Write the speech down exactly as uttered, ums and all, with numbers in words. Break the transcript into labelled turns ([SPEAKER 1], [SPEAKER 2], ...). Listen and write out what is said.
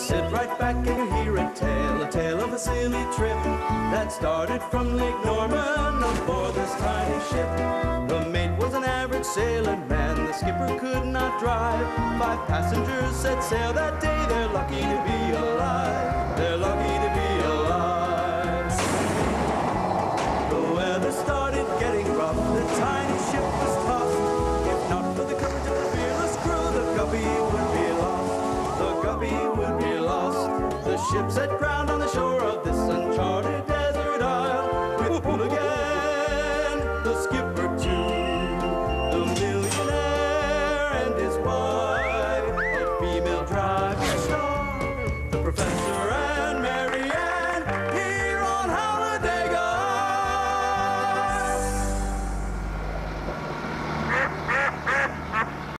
[SPEAKER 1] Sit right back and you hear a tale, a tale of a silly trip that started from Lake Norman aboard this tiny ship. The mate was an average sailing man, the skipper could not drive. Five passengers set sail that day, they're lucky to be alive. They're lucky to be alive. The weather started getting rough, the tiny ship was tossed. If not for the courage of the fearless crew, the Guppy would be lost. The Guppy would be lost. The ship set ground